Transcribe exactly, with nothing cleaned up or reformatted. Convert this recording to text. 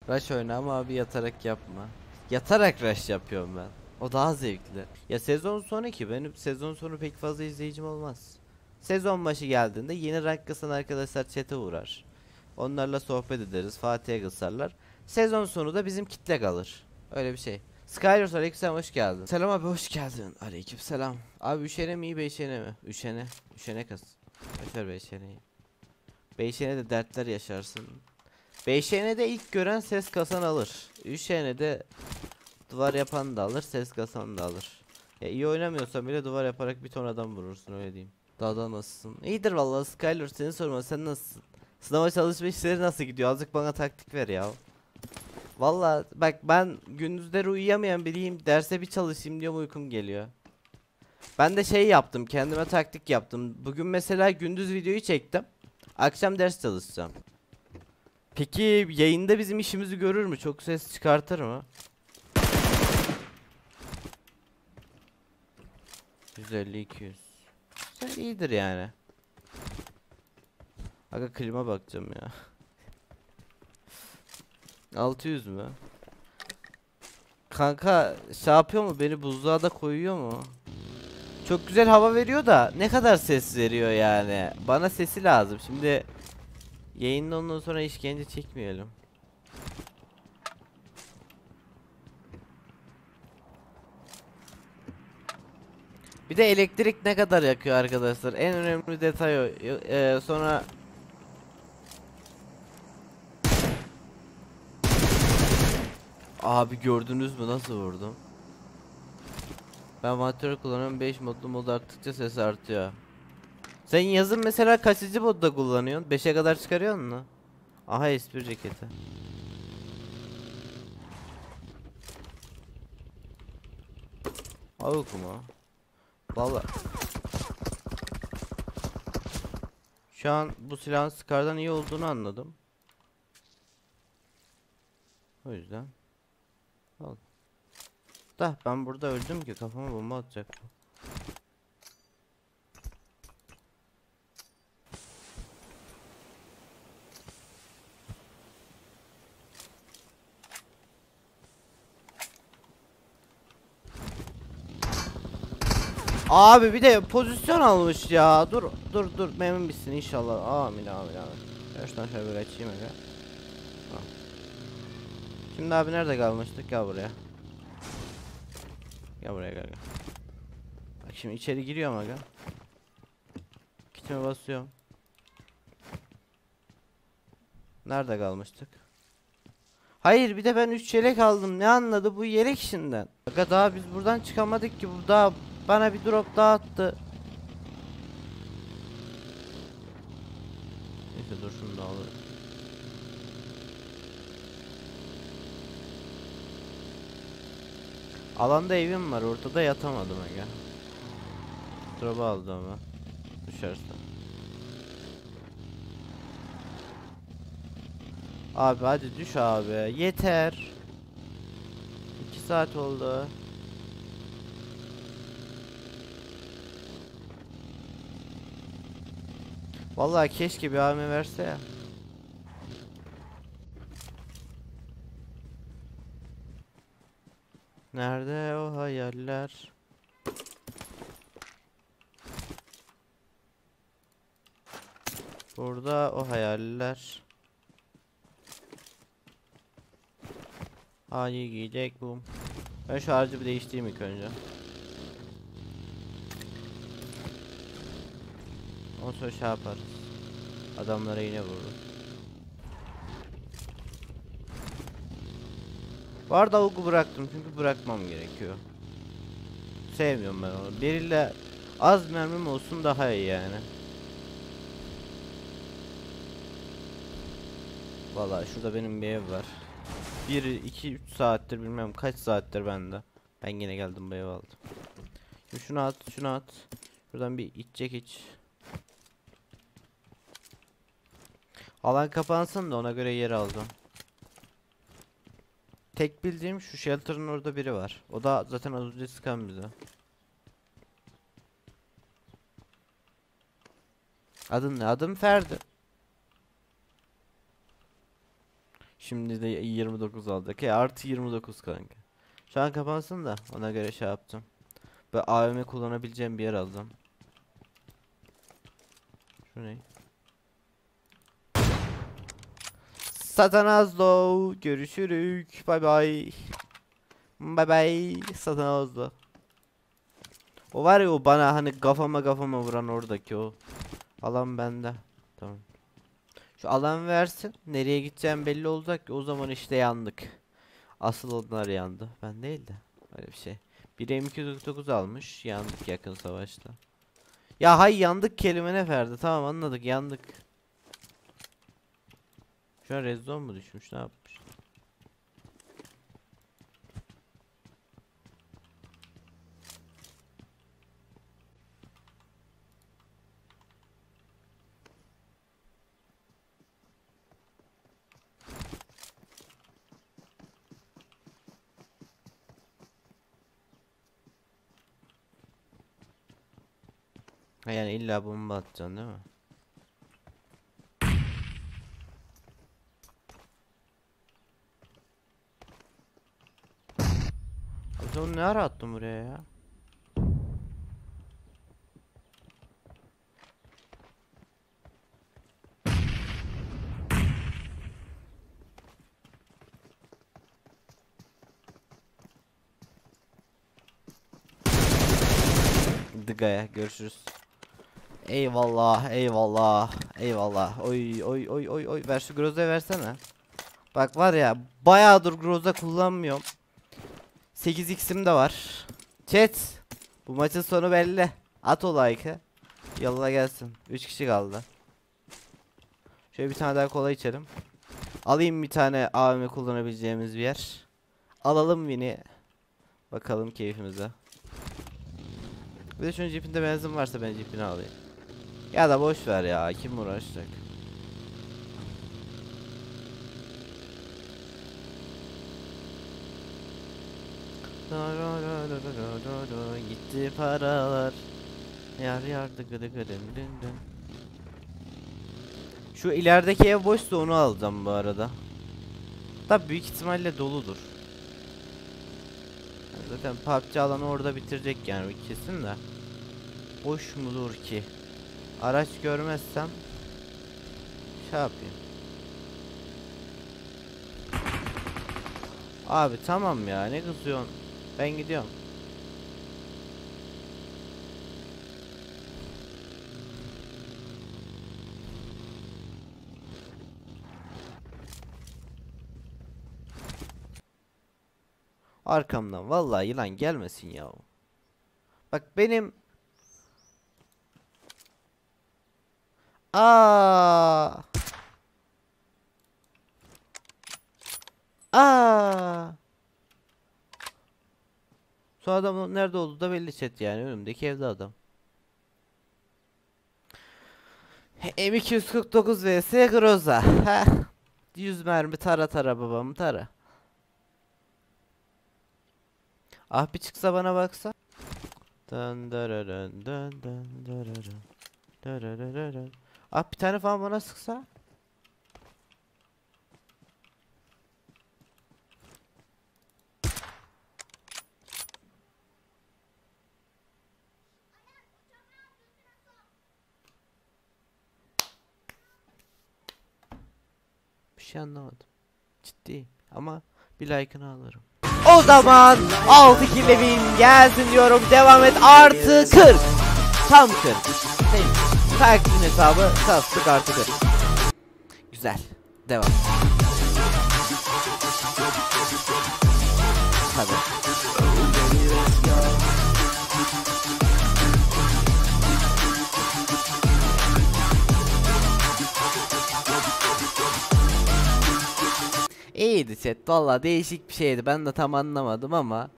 Rush oyna ama abi yatarak yapma. Yatarak rush yapıyorum ben. O daha zevkli. Ya sezon sonu ki benim sezon sonu pek fazla izleyicim olmaz. Sezon başı geldiğinde yeni rank kasan arkadaşlar chat'e uğrar. Onlarla sohbet ederiz. Fatih'e kısarlar. Sezon sonu da bizim kitle kalır. Öyle bir şey. Skylers aleykümselam hoş geldin. Selam abi hoş geldin. Aleykümselam. Abi üşene mi iyi beşene mi? Üşene. Üşene kas. Boşver beşeneyi. beşene de dertler yaşarsın. beşene'de ilk gören ses kasan alır. Üşene'de duvar yapan da alır, ses kasan da alır. Ya iyi oynamıyorsan bile duvar yaparak bir ton adam vurursun öyle diyeyim. Daha da nasılsın? İyidir vallahi Skyler seni sorma sen nasılsın? Sınava çalışma işleri nasıl gidiyor? Azıcık bana taktik ver ya. Vallahi bak ben gündüzleri uyuyamayan biriyim. Derse bir çalışayım diyorum uykum geliyor. Ben de şey yaptım kendime taktik yaptım. Bugün mesela gündüz videoyu çektim. Akşam ders çalışacağım. Peki yayında bizim işimizi görür mü? Çok ses çıkartır mı? yüz elli iki yüz. Güzel iyidir yani. Aga klima bakacağım ya. altı yüz mü? Kanka şey yapıyor mu? Beni buzluğa da koyuyor mu? Çok güzel hava veriyor da ne kadar ses veriyor yani? Bana sesi lazım. Şimdi yayında ondan sonra işkence çekmeyelim. Bir de elektrik ne kadar yakıyor arkadaşlar? En önemli detay o. Ee, sonra abi gördünüz mü nasıl vurdum? Ben monitör kullanıyorum. beş modlu mod arttıkça ses artıyor. Sen yazın mesela kaçıncı modda kullanıyorsun? beşe kadar çıkarıyor musun? Aha espri ceketi. Avuk mu? Vallahi şu an bu silahın Scar'dan iyi olduğunu anladım. O yüzden al. Da ben burada öldüm ki kafama bomba atacak. Abi bir de pozisyon almış ya. Dur dur dur memnun bitsin inşallah. Amin amin amin. Ben şuradan şöyle bir açayım aga. Tamam. Şimdi abi nerede kalmıştık? Gel buraya. Gel buraya gel gel. Bak şimdi içeri giriyorum aga. Kitime basıyorum. Nerede kalmıştık? Hayır bir de ben üç yelek aldım. Ne anladı bu yelek işinden? Aga daha biz buradan çıkamadık ki. Bu daha bana bir drop daha attı. Neyse dur şunu da alalım. Alanda evim var. Ortada yatamadım aga. Drop'u aldı ama. Düşerse. Abi hadi düş abi. Yeter. iki saat oldu. Vallahi keşke bir A V M verse ya. Nerede o hayaller? Burada o hayaller. Hadi giyecek bu. Ben şu harcı bir değiştireyim ilk önce. Ondan sonra şey yaparız. Adamlara yine vururuz. Bu arada avugu bıraktım çünkü bırakmam gerekiyor. Sevmiyorum ben onu. Biriyle az mermim olsun daha iyi yani. Vallahi şurada benim bir ev var. bir iki üç saattir bilmem kaç saattir bende. Ben yine geldim bu evi aldım. Şimdi şunu at, şunu at. Buradan bir içecek iç. Alan kapansın da ona göre yer aldım. Tek bildiğim şu shelter'ın orada biri var. O da zaten az önce sıkan bize. Adın ne? Adım Ferdi. Şimdi de yirmi dokuz aldık. Ya artı yirmi dokuz kanka. Şu an kapansın da ona göre şey yaptım. Ve A V M kullanabileceğim bir yer aldım. Şu ne? Satanazlo görüşürük. Bay bay. Bay bay. Satanazlo. O var ya, o bana hani kafama kafama vuran oradaki o. Alan bende. Tamam. Şu alan versin. Nereye gideceğim belli olacak ki o zaman işte yandık. Asıl onlar yandı. Ben değil de. Öyle bir şey. Bir M iki kırk dokuz almış. Yandık yakın savaşta. Ya hay yandık kelimene verdi. Tamam anladık, yandık. Şu an red zone mu düşmüş, ne yapmış? Ha yani illa bomba atacaksın değil mi? Abi sen onu ne ara attın buraya ya? Dıgaya görüşürüz. Eyvallah, eyvallah, eyvallah. Oy oy oy oy oy, ver şu Groza'yı versene. Bak var ya, bayağıdır Groza kullanmıyorum. sekiz x'im de var. Chat, bu maçın sonu belli. At o like'ı. Yolla gelsin. üç kişi kaldı. Şöyle bir tane daha kola içelim. Alayım bir tane A V M kullanabileceğimiz bir yer. Alalım Win'i. Bakalım keyfimize. Bir de şunun cipinde benzin varsa ben cipini alayım. Ya da boş ver ya, kim uğraşacak? Gitti paralar. Yar yardı gıdı gıdım dün dün. Şu ilerideki ev boşsa onu alacağım bu arada. Tabi büyük ihtimalle doludur. Zaten P U B G alanı orada bitirecek yani kesin de. Boş mudur ki? Araç görmezsem şey yapayım. Abi tamam ya, ne kızıyorsun? Ben gidiyorum. Arkamdan vallahi yılan gelmesin ya. Bak benim Aa Aa Son adamın nerede olduğu da belli chat, yani önümdeki evde adam. M iki kırk dokuz vs Groza. Heh. yüz mermi tara tara babamı tara. Ah bir çıksa bana baksa. Dön dön dön dön dön. Ah bir tane falan bana sıksa. Bir şey anlamadım. Ciddi ama bir like'ını alırım. O zaman altı kille bin gelsin diyorum. Devam et, artı kırk. Tam kırk. Takvim hesabı kastık, artı kırk. Güzel. Devam. Tabii. İyiydi chat, valla değişik bir şeydi, ben de tam anlamadım ama